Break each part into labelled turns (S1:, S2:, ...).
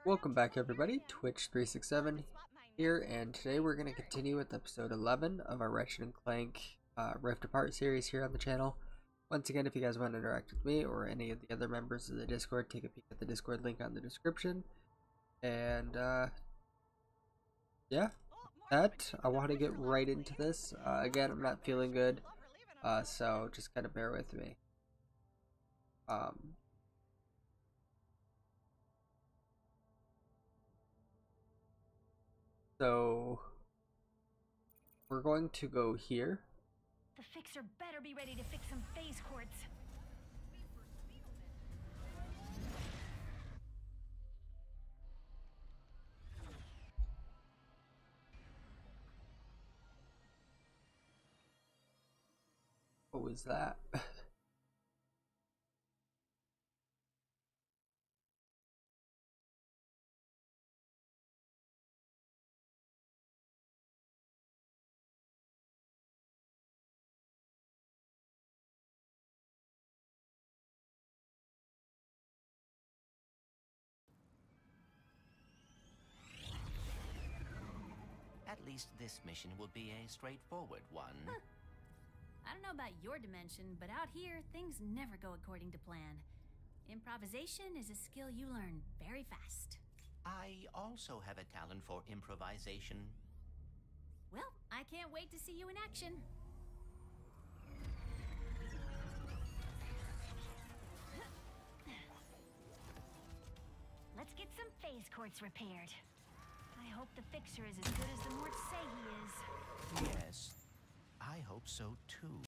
S1: Welcome back everybody, Twitch367 here, and today we're going to continue with episode 11 of our Ratchet and Clank Rift Apart series here on the channel. Once again, if you guys want to interact with me or any of the other members of the Discord, take a peek at the Discord link on the description. And yeah, I want to get right into this. Again, I'm not feeling good, so just kind of bear with me. So we're going to go here.
S2: The fixer better be ready to fix some phase quartz.
S1: What was that?
S3: At least this mission will be a straightforward one.
S2: Huh. I don't know about your dimension, but out here, things never go according to plan. Improvisation is a skill you learn very fast.
S3: I also have a talent for improvisation.
S2: Well, I can't wait to see you in action. Let's get some phase quartz repaired. I hope the fixer is as good as the Morts say he is.
S3: Yes, I hope so too.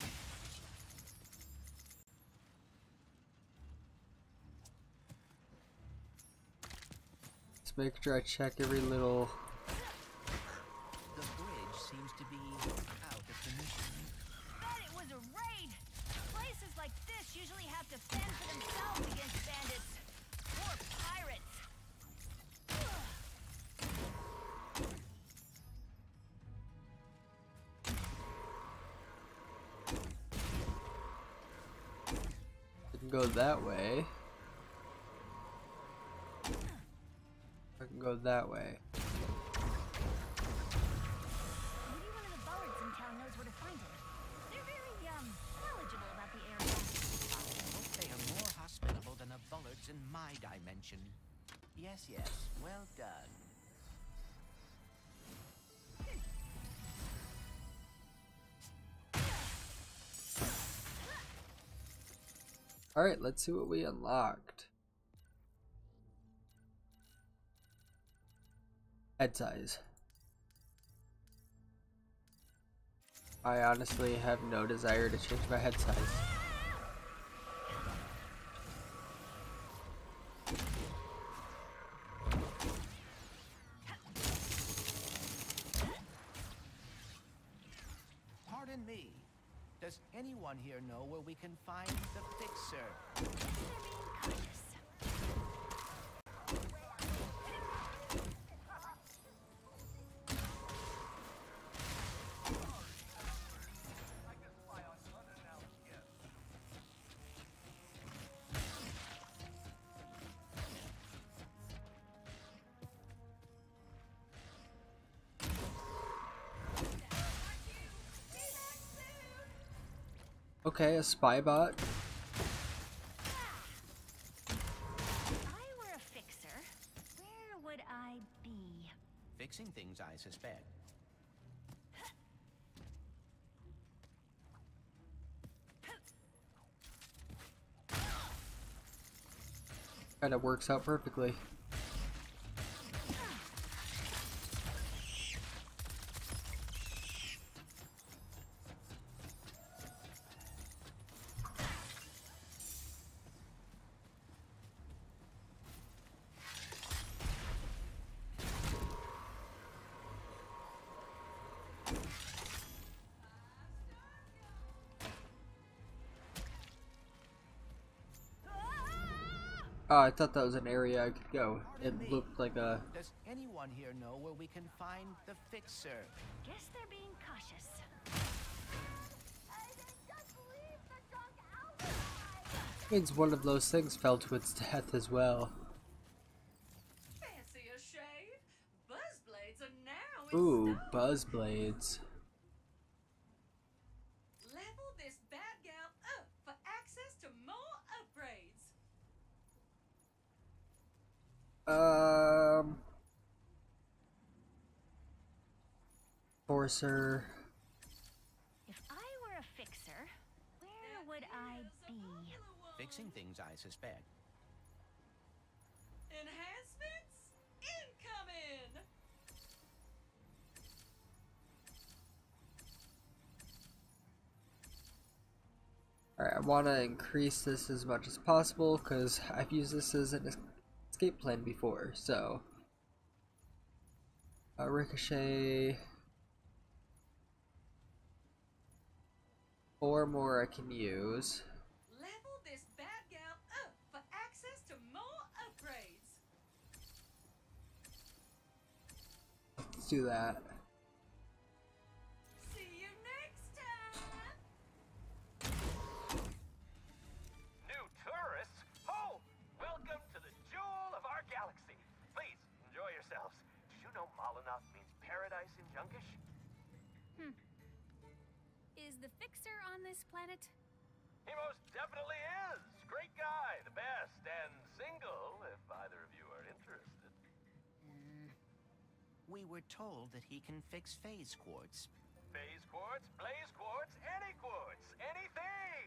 S1: Let's make sure I check every little...
S3: The bridge seems to be out of commission.
S2: Bet it was a raid! Places like this usually have to fend for themselves against bandits. Or pirates.
S1: I can go that way. I can go that way.
S2: Maybe one of the bullards in town knows where to find it. They're very, knowledgeable about the area.
S3: I hope they are more hospitable than the bullards in my dimension. Yes, yes, well done.
S1: Alright, let's see what we unlocked. Head size. I honestly have no desire to change my head size.
S3: Pardon me. Does anyone here know where we can find the fixer?
S1: Okay, a spy bot.
S2: If I were a fixer, where would I be?
S3: Fixing things, I suspect.
S1: Kind of works out perfectly. Oh, I thought that was an area I could go. It looked like a...
S3: Does anyone here know where we can find the fixer?
S2: Guess they're being cautious.
S1: Means one of those things fell to its death as well. Ooh, buzz blades.
S4: Level this bad gal up for access to more upgrades.
S1: Forcer.
S2: If I were a fixer, where would I be?
S3: Fixing things, I suspect.
S4: Enhancements incoming.
S1: Alright, I want to increase this as much as possible because I've used this as an escape plan before. So, ricochet. 4 more I can use.
S4: Level this bad gal up for access to more upgrades.
S1: Let's do that.
S4: See you next time.
S5: New tourists? Oh, welcome to the jewel of our galaxy. Please, enjoy yourselves. Did you know Molinoff means paradise in Junkish?
S2: Is the fixer on this planet?
S5: He most definitely is. Great guy, the best, and single, if either of you are interested.
S3: We were told that he can fix phase quartz.
S5: Phase quartz, blaze quartz, anything!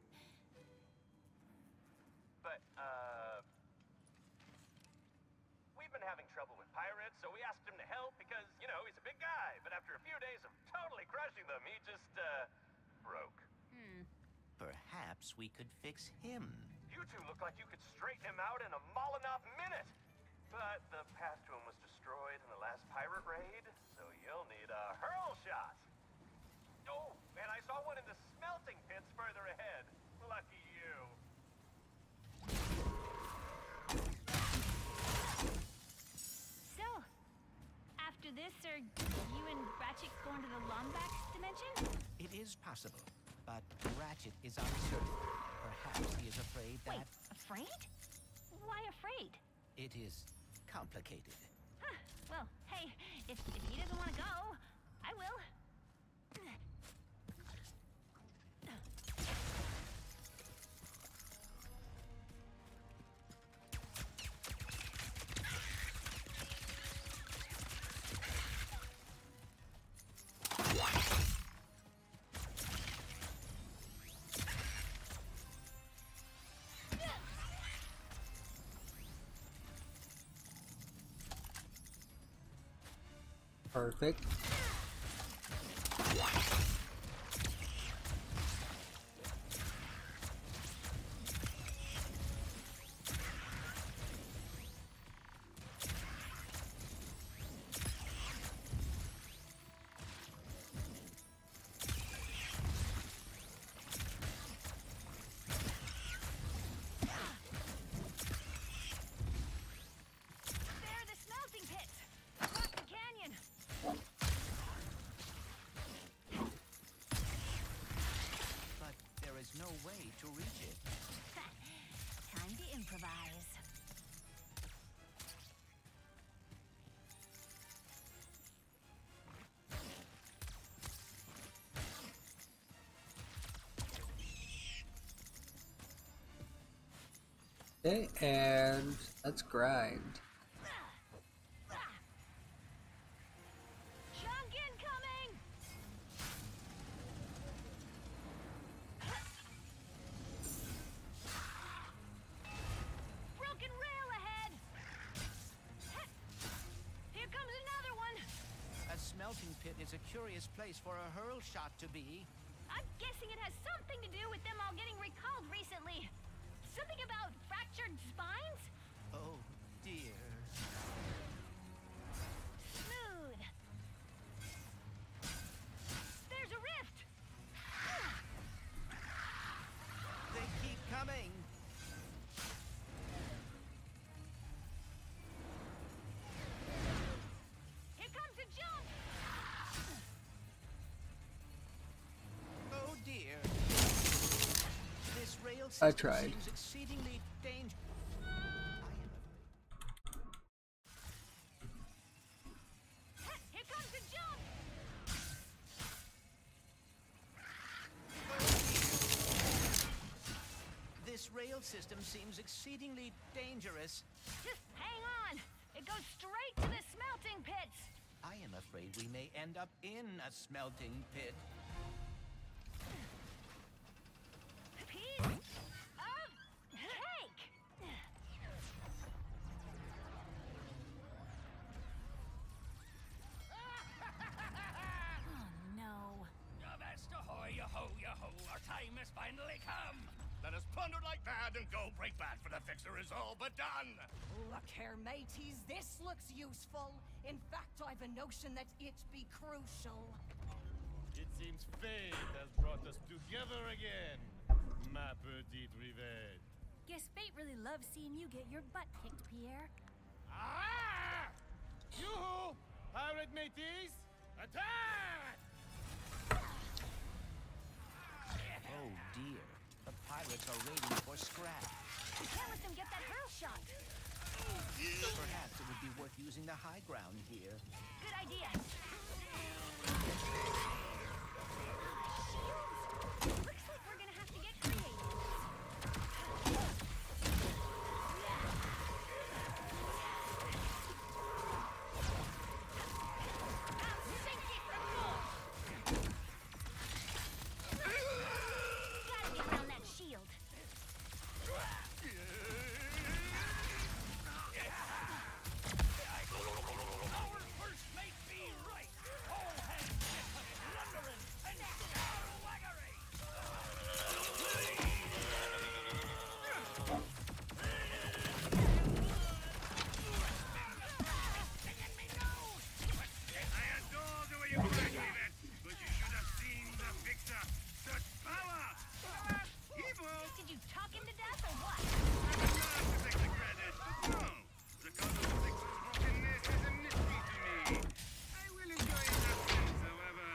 S5: But, we've been having trouble with pirates, so we asked him to help because, you know, he's a big guy. But after a few days of totally crushing them, he just, broke.
S3: Perhaps we could fix him.
S5: You two look like you could straighten him out in a Molinoff minute. But the path to him was destroyed in the last pirate raid, so you'll need a hurl shot. Oh, and I saw one in the smelting pits further ahead. Lucky you.
S2: So, after this, are you and Ratchet going to the Lombax dimension?
S3: It is possible, but Ratchet is uncertain. Perhaps he is afraid that
S2: Wait, afraid? Why afraid?
S3: it is complicated.
S2: Huh. Well, hey, if he doesn't want to go, I will.
S1: Perfect.
S2: There are the smelting pits across the canyon.
S3: But there is no way to reach it.
S2: Time to improvise.
S1: Okay, and let's grind.
S2: Chunk incoming! Broken rail ahead! Here comes another one!
S3: A smelting pit is a curious place for a hurl shot to be.
S2: I'm guessing it has something to do with them all getting recalled recently. Something about fractured spines?
S3: Oh, dear.
S2: Smooth. There's a rift!
S3: They keep coming.
S2: Here comes a jump!
S3: Oh, dear. This rail
S1: I
S3: system
S1: tried.
S3: seems exceedingly dangerous.
S2: Here comes
S3: system seems exceedingly dangerous.
S2: Just hang on. It goes straight to the smelting pits.
S3: I am afraid we may end up in a smelting pit.
S2: Piece of cake. Oh no.
S6: Avast ahoy, yo-ho, yo-ho, our time has finally come. Let us plunder like mad and go break bad, for the fixer is all but done.
S4: Look here, mateys, this looks useful. In fact, I've a notion that it be crucial.
S7: It seems fate has brought us together again, ma petite rivette.
S2: Guess fate really loves seeing you get your butt kicked, Pierre.
S7: Ah! Yoo-hoo! Pirate mateys, attack!
S3: Oh dear, the pirates are raiding for scrap.
S2: We can't let them get that hurl shot.
S3: Perhaps it would be worth using the high ground here.
S2: Good idea. Looks like we're gonna have to get creative. I'll sink it from more. Gotta get around that shield.
S6: Our first mate be right. All hands plundering and scalawaggery. I adore the way you crack it, but you should have seen the fixer. Such power! Evil!
S2: Did you talk him to death or what?
S6: I would love to take the credit, but no. The cause of the fixer's brokenness is a mystery to me. I will enjoy his absence, however.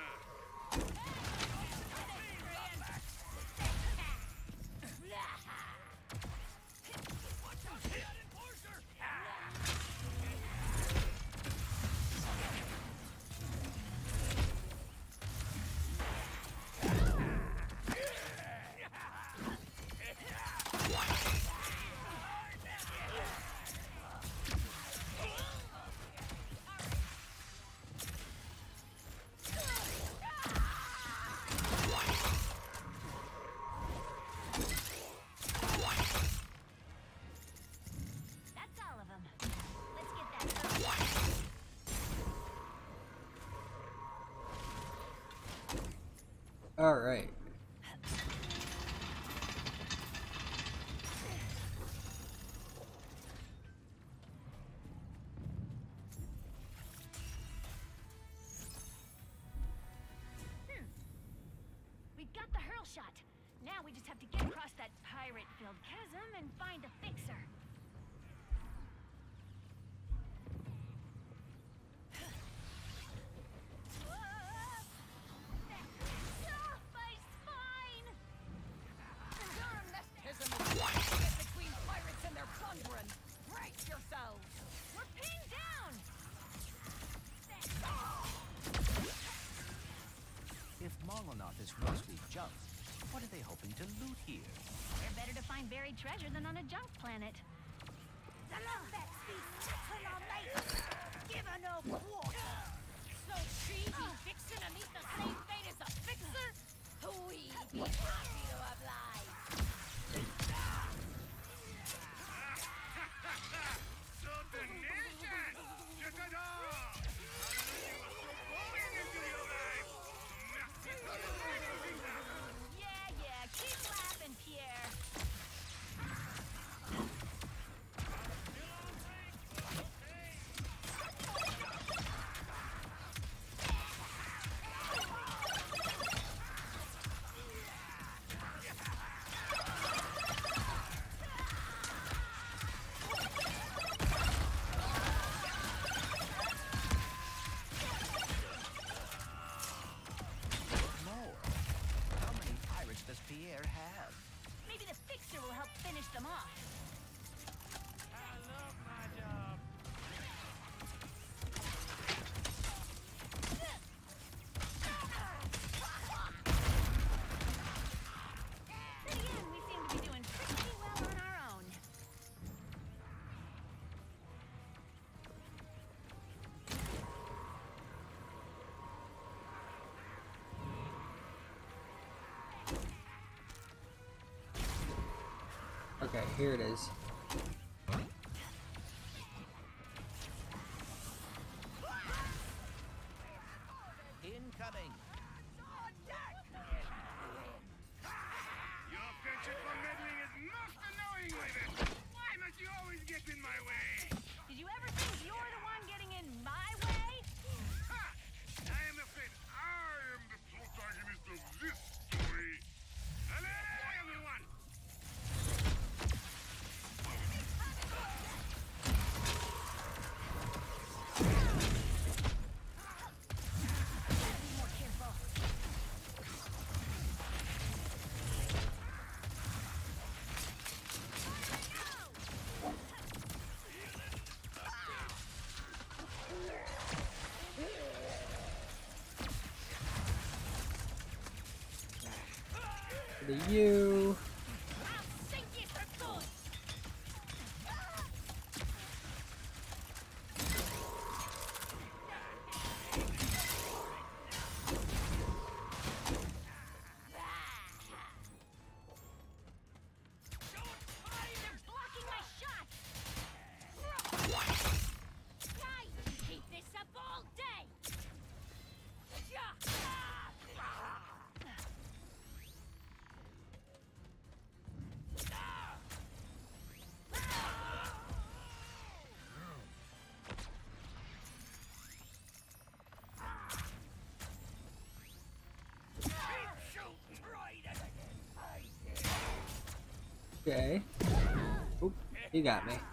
S2: That's all of them. Let's get that hurl.
S1: All right.
S2: We've got the hurl shot. Now we just have to get across that pirate-filled chasm and find the fixer. My spine!
S4: Mesmerism is between pirates and their plundering. Brace yourselves.
S2: We're pinned down!
S3: If Molotov is mostly junk, what are they hoping to loot here?
S2: They're better to find buried treasure than on a junk planet.
S4: The Lumbex be suckling on mates. Give her no quarter. So she be fixing to meet the same fate as a fixer? We be happy to oblige.
S6: So tenacious! Chicador!
S2: Yeah, keep laughing, Pierre.
S1: Okay, here it is.
S3: Incoming.
S6: Your penchant for meddling is most annoying with it. Why must you always get in my way?
S4: Did you ever think you're the one getting in my way?
S6: Ha! I am afraid I am the protagonist of this story. Hello, everyone!
S4: Be more careful.
S1: For the U.
S4: I'll sink you for good. They're blocking my shot. Guys, keep this up all day.
S1: Okay. Oop, he got me.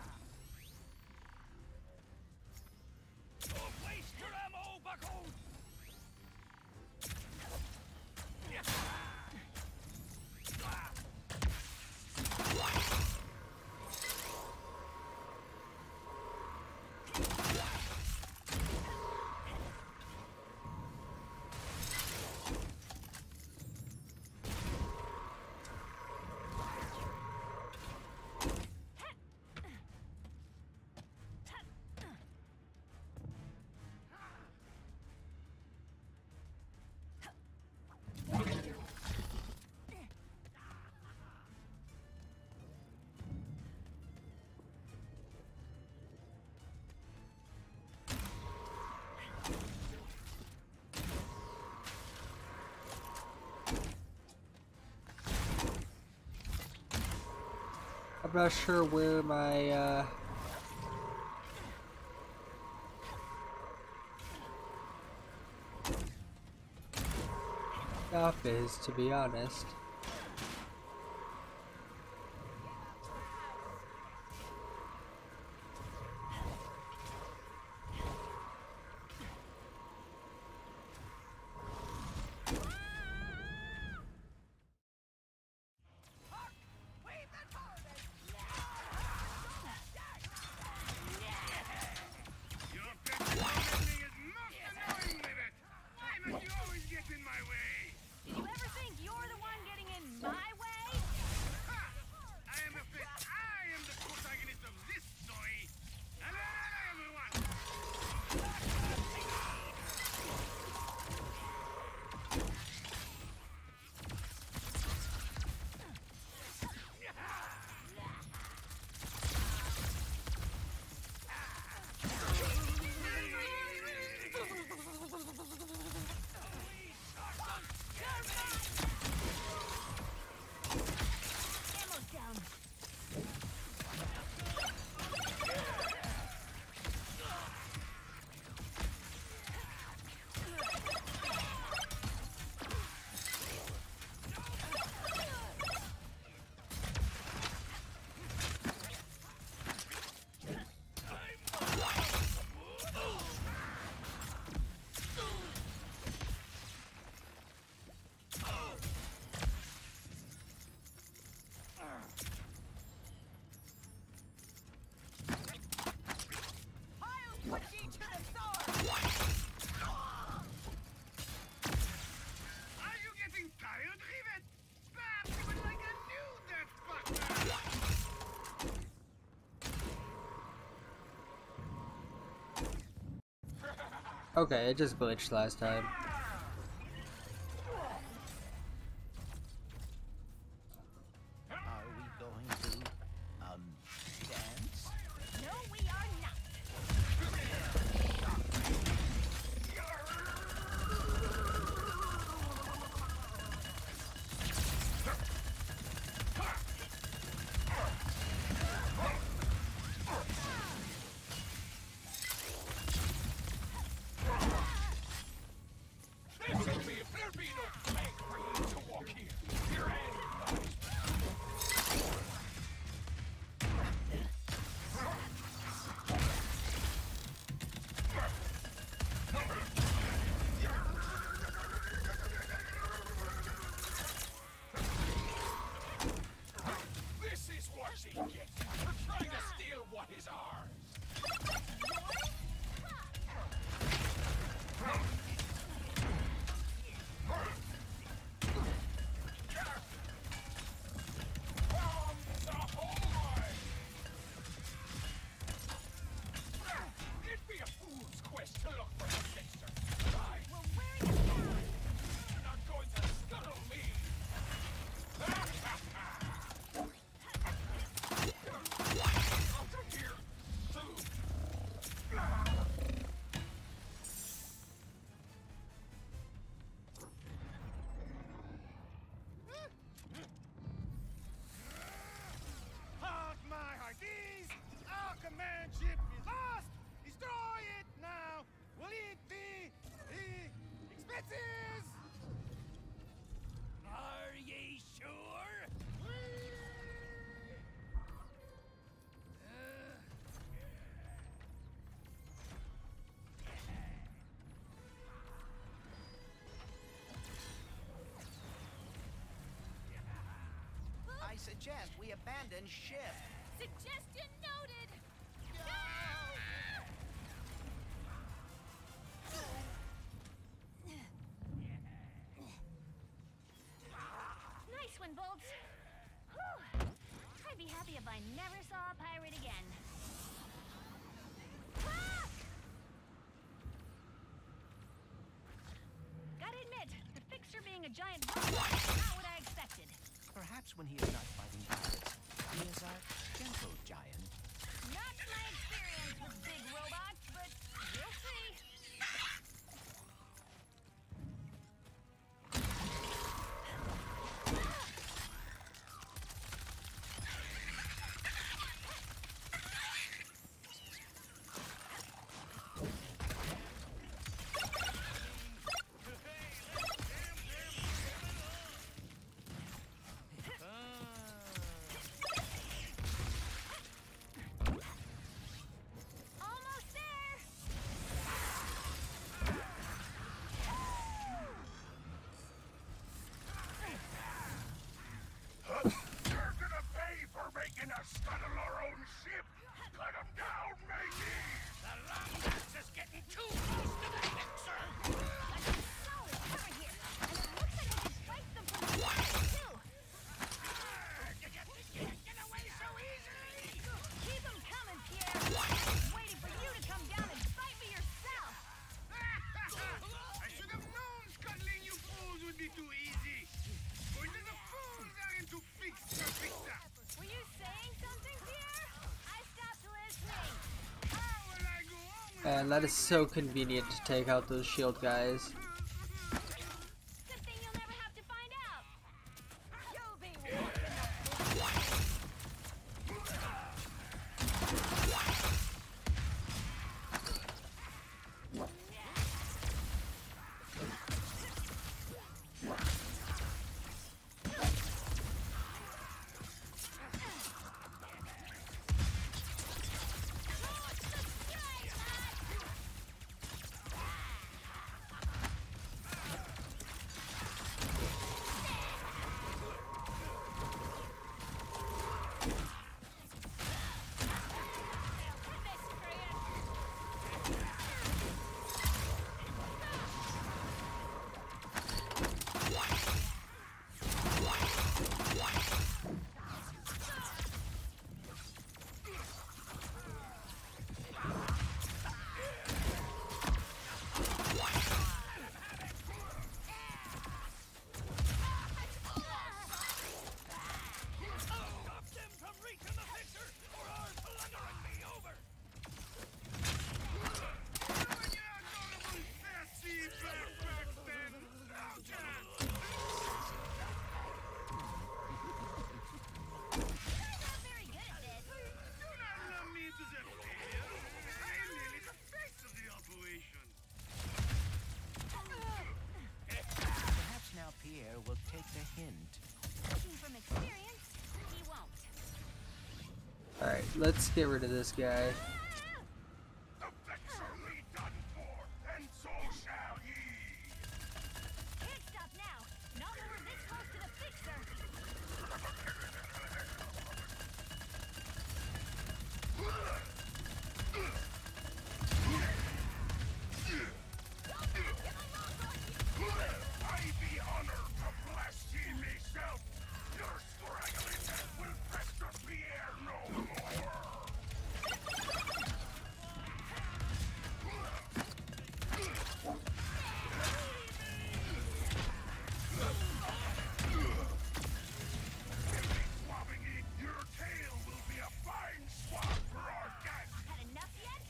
S1: I'm not sure where my stuff is, to be honest.
S6: Your penchant for meddling is most annoying with it. Why must you always get in my way?
S4: Did you ever think you're the one getting in my way?
S6: Ha! I am afraid I am the protagonist of this story. Hello, everyone!
S4: Ammo's down. I'll put you to the sword.
S6: Are you getting tired, Rivet? Perhaps you would like a new death partner.
S1: Okay, it just glitched last time.
S3: Are we going to suggest we abandon ship.
S2: Suggestion noted! Nice one, Bolts. Whew. I'd be happy if I never saw a pirate again. Ah! Gotta admit, the fixer being a giant robot is not what I expected.
S3: Perhaps when he is not fighting pirates, he is a gentle giant.
S2: Not my experience with big robots, but we'll see. Almost there.
S6: You're gonna pay for making us scuttle our own ship! Cut him down, matey!
S3: The Lombax is getting too close to the fixer!
S2: I've got solid cover here, and it looks like I can fight them from the side, too.
S3: You can't get away so easily!
S2: Keep them coming, Pierre. I'm just waiting for you to come down and fight me yourself.
S6: I should have known scuttling you fools would be too easy! Only the fools are into fixer!
S2: Were you saying something, Pierre? I stopped listening.
S6: How will I go on with
S1: And that is so convenient to take out those shield guys.
S2: Good thing you'll never have to find out. You'll be walking
S1: Alright, let's get rid of this guy.
S6: the fixer be done for, and so shall ye!
S2: Can't stop now. Not when we're this close to the fixer.
S6: I be honored to blast ye myself! Your straggling head will pester Pierre no more! Swabbing ye, your tail will be a fine swab for our gang!
S2: Had enough yet?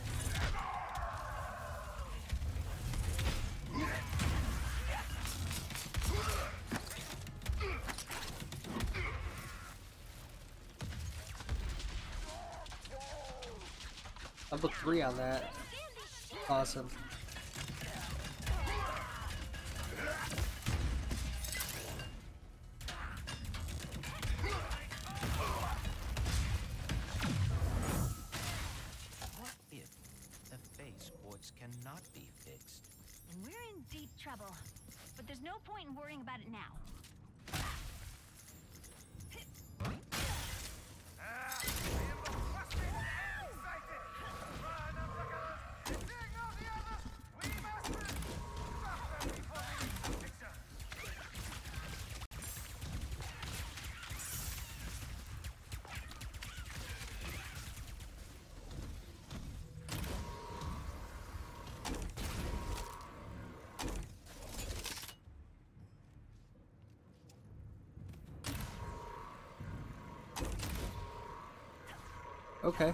S1: Level 3 on that. Awesome.
S3: What if the phase quartz cannot be fixed?
S2: And we're in deep trouble. But there's no point in worrying about it now.
S1: Okay.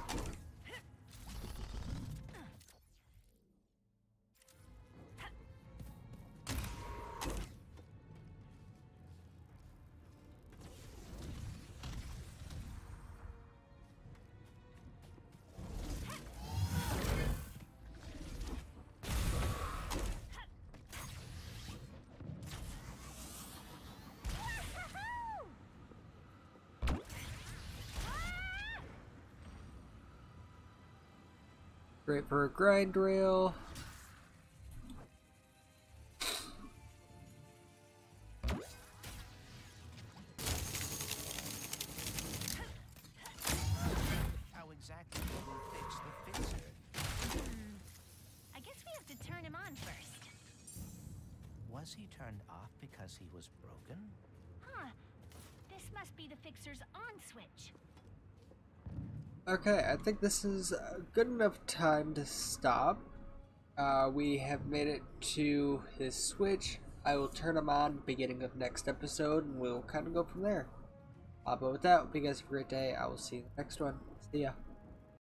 S1: Great for a grind rail.
S3: How exactly will we fix the fixer?
S2: I guess we have to turn him on first.
S3: Was he turned off because he was broken?
S2: Huh. This must be the fixer's on switch.
S1: Okay, I think this is a good enough time to stop. We have made it to his switch. I will turn him on beginning of next episode, and we'll kind of go from there. But with that, hope you guys have a great day. I will see you in the next one. See ya.